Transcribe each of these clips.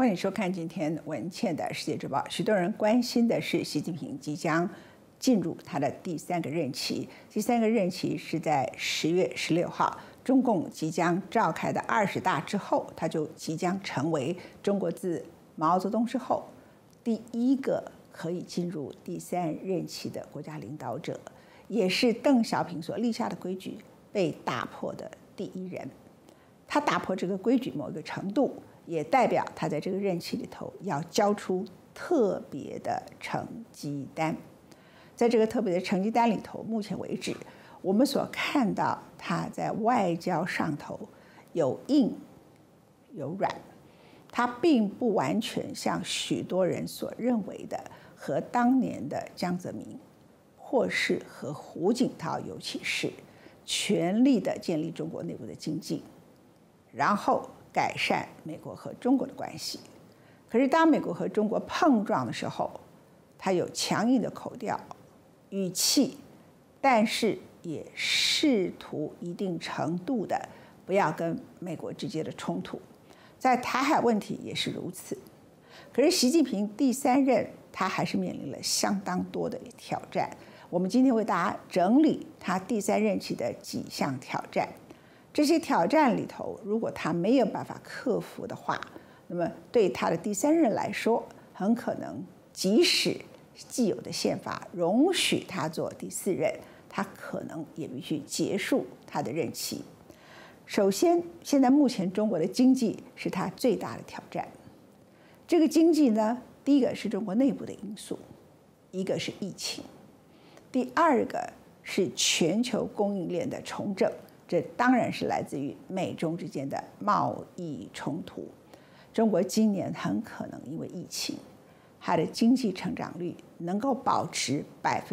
欢迎收看今天文茜的世界之报。许多人关心的是习近平即将进入他的第三个任期，第三个任期是在10月16号，中共即将召开的20大之后，他就即将成为中国自毛泽东之后第一个可以进入第三任期的国家领导者，也是邓小平所立下的规矩被打破的第一人。他打破这个规矩某一个程度，也代表他在这个任期里头要交出特别的成绩单。在这个特别的成绩单里头，目前为止我们所看到他在外交上头有硬有软，他并不完全像许多人所认为的和当年的江泽民或是和胡锦涛尤其是全力的建立中国内部的经济，然后改善美国和中国的关系。可是当美国和中国碰撞的时候，他有强硬的口调语气，但是也试图一定程度的不要跟美国之间的冲突。在台海问题也是如此。可是习近平第三任他还是面临了相当多的挑战。我们今天为大家整理他第三任期的几项挑战。这些挑战里头，如果他没有办法克服的话，那么对他的第三任来说，很可能即使既有的宪法容许他做第四任，他可能也必须结束他的任期。首先，现在目前中国的经济是他最大的挑战。这个经济呢，第一个是中国内部的因素，一个是疫情，第二个是全球供应链的重整。这当然是来自于美中之间的贸易冲突。中国今年很可能因为疫情，它的经济成长率能够保持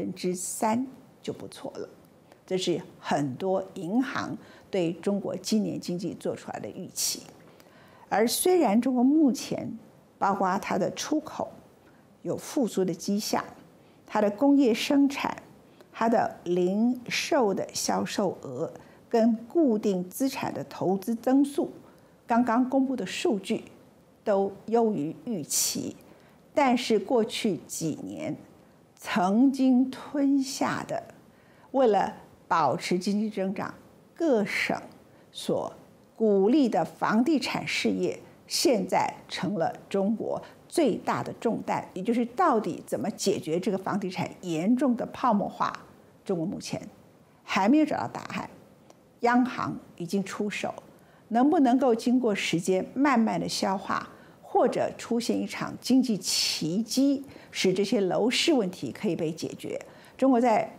3%就不错了。这是很多银行对中国今年经济做出来的预期。而虽然中国目前包括它的出口有复苏的迹象，它的工业生产、它的零售的销售额跟固定资产的投资增速，刚刚公布的数据都优于预期，但是过去几年曾经吞下的，为了保持经济增长，各省所鼓励的房地产事业，现在成了中国最大的重担。也就是到底怎么解决这个房地产严重的泡沫化，中国目前还没有找到答案。央行已经出手，能不能够经过时间慢慢的消化，或者出现一场经济奇迹，使这些楼市问题可以被解决？中国在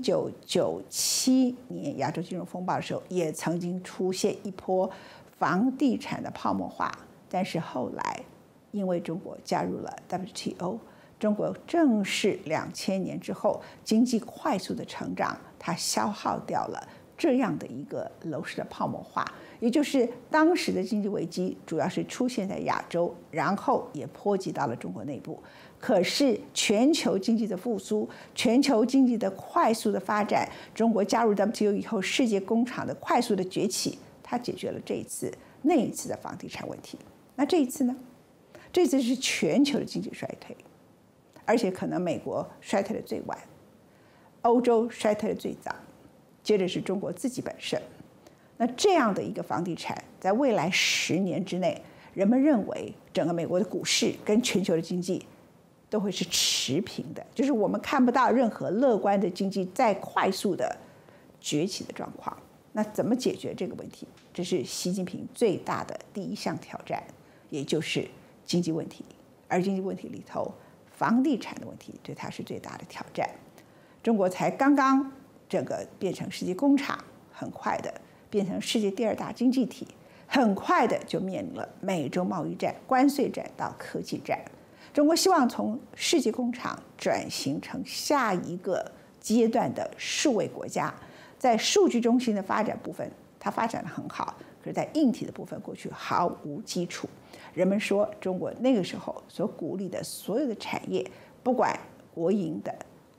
1997年亚洲金融风暴的时候，也曾经出现一波房地产的泡沫化，但是后来因为中国加入了 WTO， 中国正是2000年之后经济快速的成长，它消耗掉了这样的一个楼市的泡沫化。也就是当时的经济危机主要是出现在亚洲，然后也波及到了中国内部。可是全球经济的复苏，全球经济的快速的发展，中国加入 WTO 以后世界工厂的快速的崛起，它解决了这一次那一次的房地产问题。那这一次呢？这次是全球的经济衰退，而且可能美国衰退的最晚，欧洲衰退的最早，接着是中国自己本身。那这样的一个房地产，在未来10年之内，人们认为整个美国的股市跟全球的经济都会是持平的，就是我们看不到任何乐观的经济再快速的崛起的状况。那怎么解决这个问题？这是习近平最大的第一项挑战，也就是经济问题。而经济问题里头，房地产的问题对他是最大的挑战。中国才刚刚整个变成世界工厂，很快的变成世界第2大经济体，很快的就面临了美洲贸易战、关税战到科技战。中国希望从世界工厂转型成下一个阶段的数位国家。在数据中心的发展部分，它发展得很好，可是在硬体的部分过去毫无基础。人们说中国那个时候所鼓励的所有的产业，不管国营的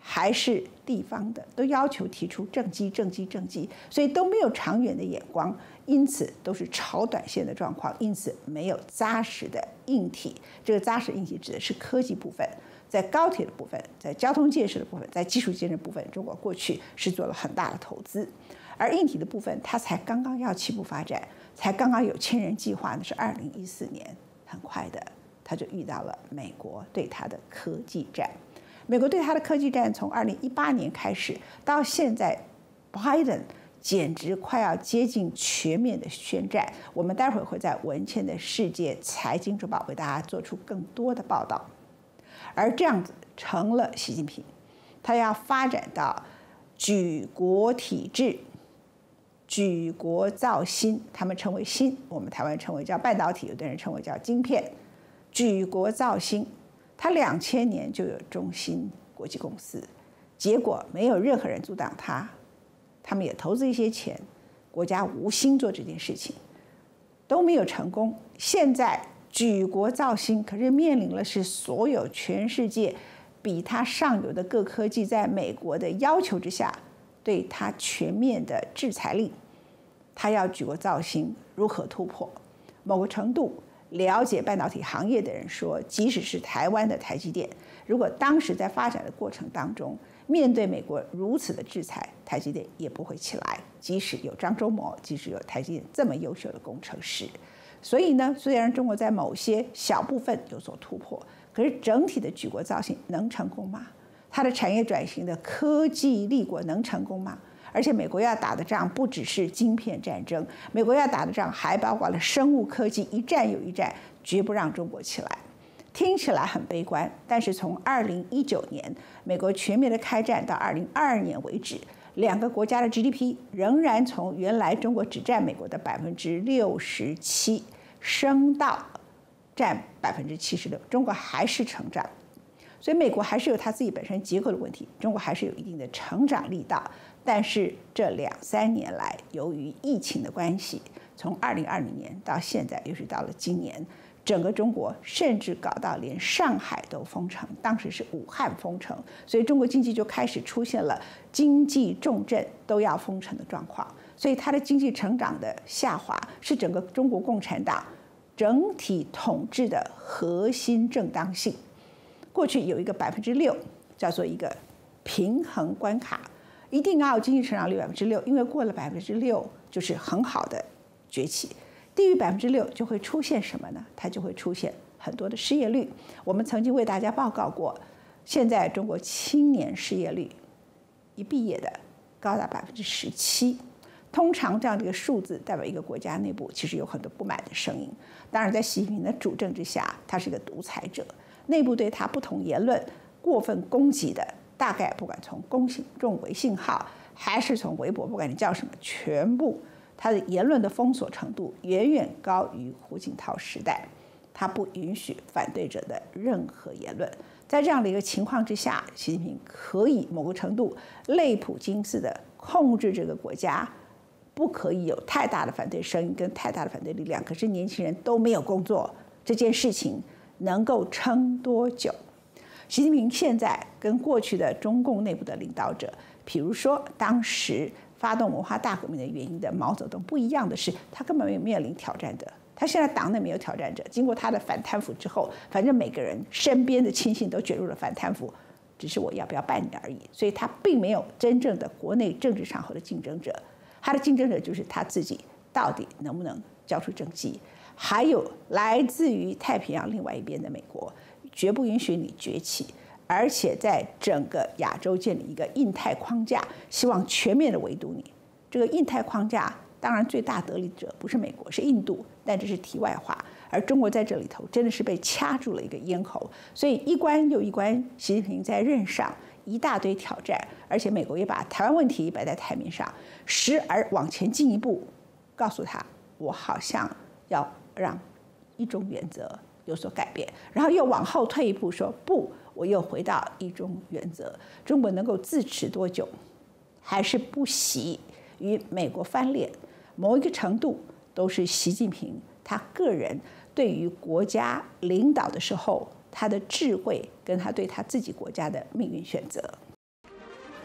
还是地方的，都要求提出政绩，所以都没有长远的眼光，因此都是炒短线的状况，因此没有扎实的硬体。这个扎实硬体指的是科技部分，在高铁的部分，在交通建设的部分，在基础建设部分，中国过去是做了很大的投资，而硬体的部分，它才刚刚要起步发展，才刚刚有千人计划，那是2014年，很快的，它就遇到了美国对它的科技战。美国对它的科技战从2018年开始，到现在，Biden 简直快要接近全面的宣战。我们待会儿会在文茜的世界财经周报为大家做出更多的报道。而这样子成了习近平，他要发展到举国体制、举国造芯，他们称为芯，我们台湾称为叫半导体，有的人称为叫晶片，举国造芯。他2000年就有中芯国际公司，结果没有任何人阻挡他，他们也投资一些钱，国家无心做这件事情，都没有成功。现在举国造芯，可是面临了是所有全世界比他上游的各科技，在美国的要求之下，对他全面的制裁令，他要举国造芯，如何突破？某个程度。了解半导体行业的人说，即使是台湾的台积电，如果当时在发展的过程当中，面对美国如此的制裁，台积电也不会起来。即使有张忠谋，即使有台积电这么优秀的工程师，所以呢，虽然中国在某些小部分有所突破，可是整体的举国造芯能成功吗？它的产业转型的科技立国能成功吗？而且美国要打的仗不只是晶片战争，美国要打的仗还包括了生物科技，一战又一战，绝不让中国起来。听起来很悲观，但是从2019年美国全面的开战到2022年为止，2个国家的 GDP 仍然从原来中国只占美国的67%，升到占76%，中国还是成长。所以美国还是有它自己本身结构的问题，中国还是有一定的成长力道。但是这2-3年来，由于疫情的关系，从2020年到现在，又是到了今年，整个中国甚至搞到连上海都封城，当时是武汉封城，所以中国经济就开始出现了经济重镇都要封城的状况。所以它的经济成长的下滑，是整个中国共产党整体统治的核心正当性。过去有一个6%，叫做一个平衡关卡，一定要有经济成长率6%，因为过了6%就是很好的崛起。低于6%就会出现什么呢？它就会出现很多的失业率。我们曾经为大家报告过，现在中国青年失业率一毕业的高达17%。通常这样的一个数字代表一个国家内部其实有很多不满的声音。当然，在习近平的主政之下，他是一个独裁者。内部对他不同言论过分攻击的，大概不管从公众微信号还是从微博，不管你叫什么，全部他的言论的封锁程度远远高于胡锦涛时代。他不允许反对者的任何言论。在这样的一个情况之下，习近平可以某个程度类普京似的控制这个国家，不可以有太大的反对声音跟太大的反对力量。可是年轻人都没有工作，这件事情能够撑多久？习近平现在跟过去的中共内部的领导者，比如说当时发动文化大革命的原因的毛泽东不一样的是，他根本没有面临挑战者。他现在党内没有挑战者，经过他的反贪腐之后，反正每个人身边的亲信都卷入了反贪腐，只是我要不要办你而已。所以他并没有真正的国内政治场合的竞争者，他的竞争者就是他自己到底能不能交出政绩。还有来自于太平洋另外一边的美国，绝不允许你崛起，而且在整个亚洲建立一个印太框架，希望全面的围堵你。这个印太框架当然最大得利者不是美国，是印度，但这是题外话。而中国在这里头真的是被掐住了一个咽喉，所以一关又一关，习近平在任上一大堆挑战，而且美国也把台湾问题摆在台面上，时而往前进一步，告诉他我好像要让一中原则有所改变，然后又往后退一步说不，我又回到一中原则。中国能够自持多久，还是不惜与美国翻脸，某一个程度都是习近平他个人对于国家领导的时候他的智慧跟他对他自己国家的命运选择。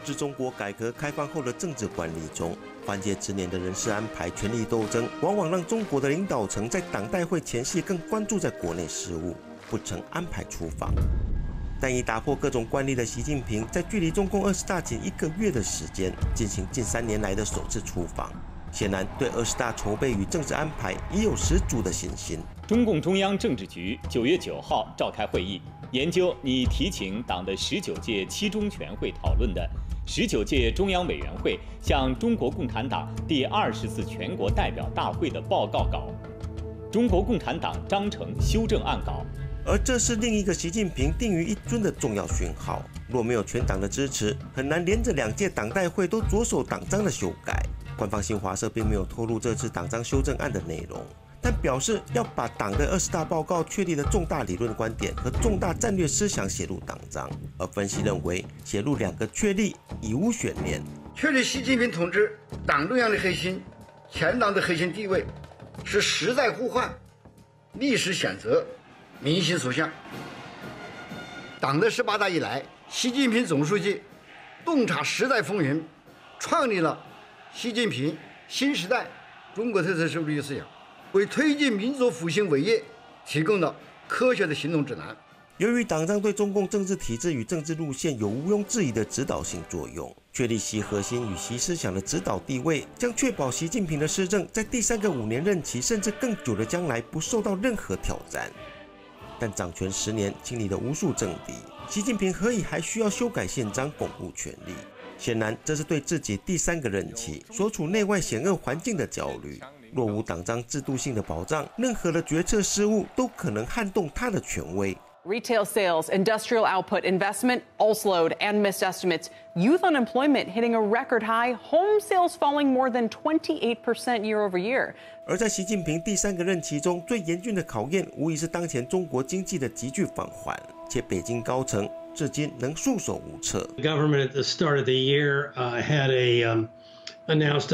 自中国改革开放后的政治管理中，换届之年的人事安排、权力斗争，往往让中国的领导层在党代会前夕更关注在国内事务，不曾安排出访。但已打破各种惯例的习近平，在距离中共20大仅1个月的时间，进行近3年来的首次出访。显然，对20大筹备与政治安排已有十足的信心。 中共中央政治局9月9号召开会议，研究拟提请党的19届七中全会讨论的19届中央委员会向中国共产党第20次全国代表大会的报告稿、中国共产党章程修正案稿。 而这是另一个习近平定于一尊的重要讯号。若没有全党的支持，很难连着2届党代会都着手党章的修改。官方新华社并没有透露这次党章修正案的内容，但表示要把党的20大报告确立的重大理论观点和重大战略思想写入党章。而分析认为，写入2个确立已无悬念。 确立习近平同志党中央的核心、全党的核心地位，是时代呼唤、历史选择、民心所向。党的18大以来，习近平总书记洞察时代风云，创立了习近平新时代中国特色社会主义思想，为推进民族复兴伟业提供了科学的行动指南。 由于党章对中共政治体制与政治路线有毋庸置疑的指导性作用，确立习核心与习思想的指导地位，将确保习近平的施政在第3个5年任期甚至更久的将来不受到任何挑战。但掌权10年，经历了无数政敌，习近平何以还需要修改宪章巩固权力？显然，这是对自己第3个任期所处内外险恶环境的焦虑。若无党章制度性的保障，任何的决策失误都可能撼动他的权威。 Retail sales, industrial output, investment all slowed and missed estimates. Youth unemployment hitting a record high. Home sales falling more than 28% year over year. 而在习近平第3个任期中，最严峻的考验，无疑是当前中国经济的急剧放缓，且北京高层至今仍束手无策。 The government at the start of the year had announced a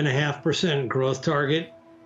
5.5% growth target.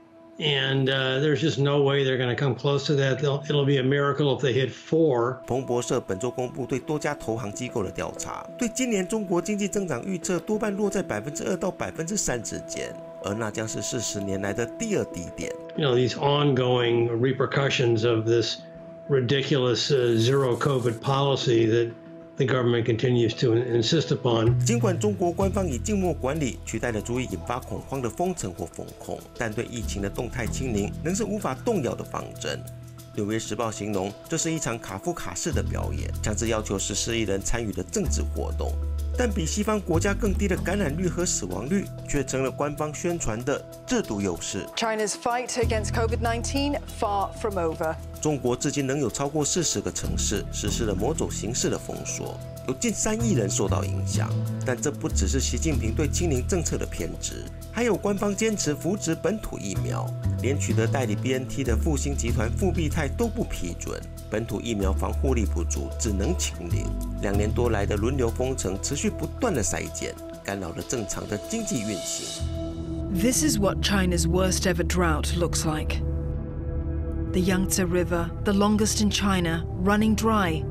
And there's just no way they're going to come close to that. It'll be a miracle if they hit 4. 彭博社本周公布对多家投行机构的调查，对今年中国经济增长预测多半落在2%到3%之间，而那将是40年来的第2低点。 You know, these ongoing repercussions of this ridiculous zero COVID policy that the government continues to insist upon. 尽管中国官方以静默管理取代了足以引发恐慌的封城或封控，但对疫情的动态清零仍是无法动摇的方针。《纽约时报》形容这是一场卡夫卡式的表演，强制要求14亿人参与的政治活动。但比西方国家更低的感染率和死亡率，却成了官方宣传的制度优势。 China's fight against COVID-19 far from over. 中国至今仍有超过40个城市实施了某种形式的封锁，有近3亿人受到影响。但这不只是习近平对清零政策的偏执，还有官方坚持扶植本土疫苗，连取得代理 BNT 的复星集团复必泰都不批准。本土疫苗防护力不足，只能清零。2年多来的轮流封城，持续不断的筛检，干扰了正常的经济运行。 This is what China's worst ever drought looks like. The Yangtze River, the longest in China, running dry.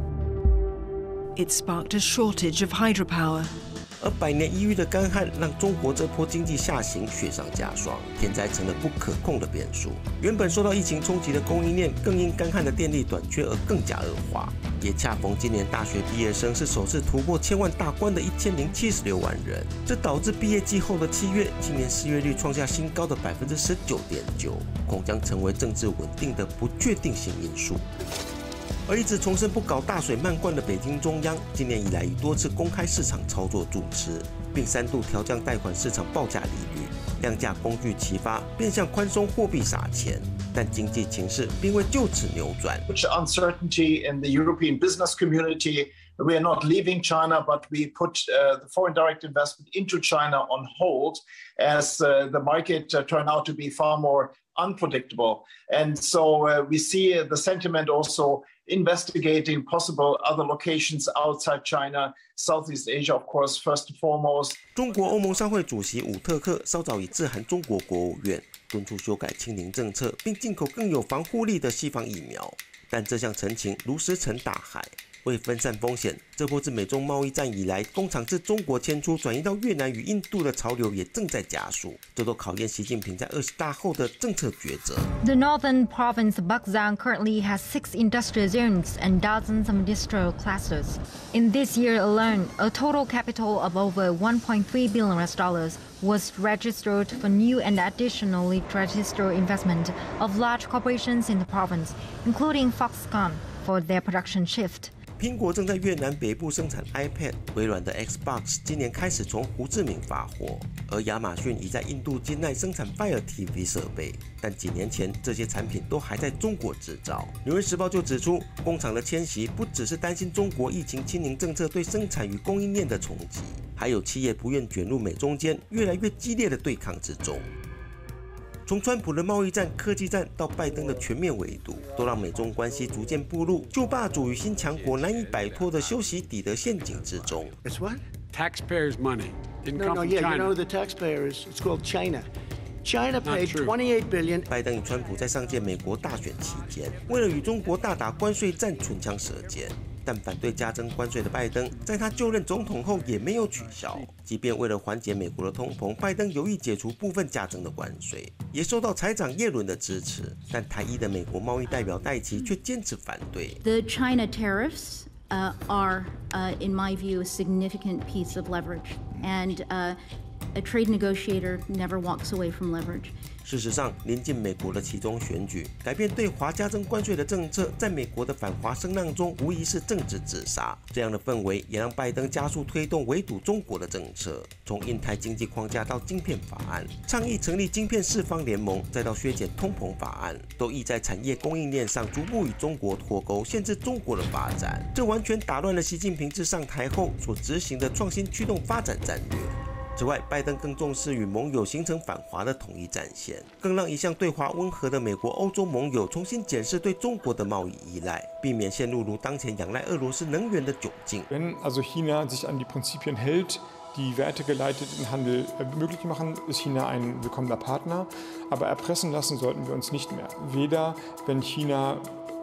It sparked a shortage of hydropower. 而百年一遇的干旱让中国这波经济下行雪上加霜，天灾成了不可控的变数。原本受到疫情冲击的供应链，更因干旱的电力短缺而更加恶化。也恰逢今年大学毕业生是首次突破1000万大关的1076万人，这导致毕业季后的7月，今年失业率创下新高的19.9%，恐将成为政治稳定的不确定性因素。而一直重申不搞大水漫灌的北京中央，今年以来已多次公开市场操作助持，并3度调降贷款市场报价利率，量价工具齐发，变相宽松货币撒钱。但经济情势并未就此扭转。 Uncertainty in the European business community. We are not leaving China, but we put the foreign direct investment into China on hold as the market turned out to be far more unpredictable. And so we see the sentiment also investigating possible other locations outside China, Southeast Asia, of course, first and foremost. 中国欧盟商会主席伍特克稍早已致函中国国务院，敦促修改清零政策，并进口更有防护力的西方疫苗。但这项陈情如石沉大海。 为分散风险，这波自美中贸易战以来，工厂自中国迁出转移到越南与印度的潮流也正在加速，这都考验习近平在20大后的政策抉择。 The northern province of Baksang currently has 6 industrial zones and dozens of industrial clusters. In this year alone, a total capital of over $1.3 billion was registered for new and additionally registered investment of large corporations in the province, including Foxconn, for their production shift. 苹果正在越南北部生产 iPad， 微软的 Xbox 今年开始从胡志明发货，而亚马逊已在印度境内生产 Fire TV 设备，但几年前这些产品都还在中国制造。纽约时报就指出，工厂的迁徙不只是担心中国疫情清零政策对生产与供应链的冲击，还有企业不愿卷入美中间越来越激烈的对抗之中。从川普的贸易战、科技战到拜登的全面围堵，都让美中关系逐渐步入旧霸主与新强国难以摆脱的修昔底德陷阱之中。 It's what? Taxpayers' money didn't come from yeah, China. you know the taxpayers. It's called China. China paid $28 billion. 拜登与川普在上届美国大选期间，为了与中国大打关税战，唇枪舌剑。但反对加征关税的拜登，在他就任总统后也没有取消。即便为了缓解美国的通膨，拜登有意解除部分加征的关税，也受到财长耶伦的支持。但台裔的美国贸易代表戴琪却坚持反对。 The China tariffs are, in my view, a significant piece of leverage, and a trade negotiator never walks away from leverage. 事实上，临近美国的期中选举，改变对华加征关税的政策，在美国的反华声浪中，无疑是政治自杀。这样的氛围也让拜登加速推动围堵中国的政策，从印太经济框架到晶片法案，倡议成立晶片四方联盟，再到削减通膨法案，都意在产业供应链上逐步与中国脱钩，限制中国的发展。这完全打乱了习近平自上台后所执行的创新驱动发展战略。此外，拜登更重视与盟友形成反华的统一战线，更让一向对华温和的美国、欧洲盟友重新检视对中国的贸易依赖，避免陷入如当前仰赖俄罗斯能源的窘境。 Wenn also China sich an die Prinzipien hält, die wertegeleiteten Handel möglich machen, ist China ein willkommener Partner. Aber erpressen lassen sollten wir uns nicht mehr. Weder wenn China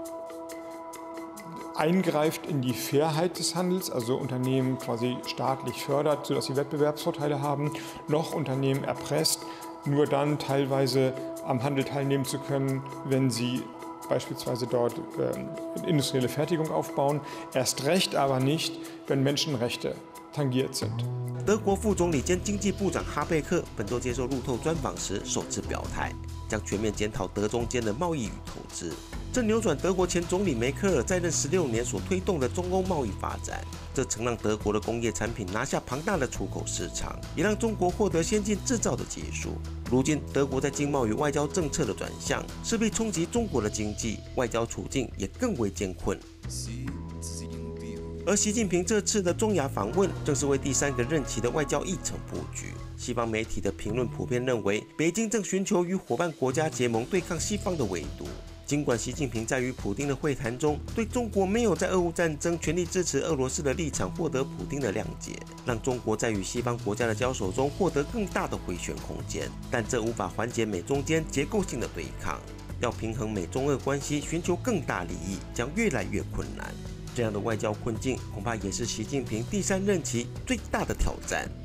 eingreift in die Fairheit des Handels, also Unternehmen quasi staatlich fördert, sodass sie Wettbewerbsvorteile haben, noch Unternehmen erpresst, nur dann teilweise am Handel teilnehmen zu können, wenn sie beispielsweise dort industrielle Fertigung aufbauen. Erst recht aber nicht, wenn Menschenrechte tangiert sind. 德国副总理兼经济部长哈贝克本周接受路透专访时首次表态，将全面检讨德中间的贸易与投资。这扭转德国前总理梅克尔在任16年所推动的中欧贸易发展，这曾让德国的工业产品拿下庞大的出口市场，也让中国获得先进制造的技术。如今，德国在经贸与外交政策的转向，势必冲击中国的经济，外交处境也更为艰困。而习近平这次的中亚访问，正是为第3个任期的外交议程布局。西方媒体的评论普遍认为，北京正寻求与伙伴国家结盟，对抗西方的围堵。尽管习近平在与普丁的会谈中，对中国没有在俄乌战争全力支持俄罗斯的立场获得普丁的谅解，让中国在与西方国家的交手中获得更大的回旋空间，但这无法缓解美中间结构性的对抗。要平衡美中俄关系，寻求更大利益，将越来越困难。这样的外交困境，恐怕也是习近平第3任期最大的挑战。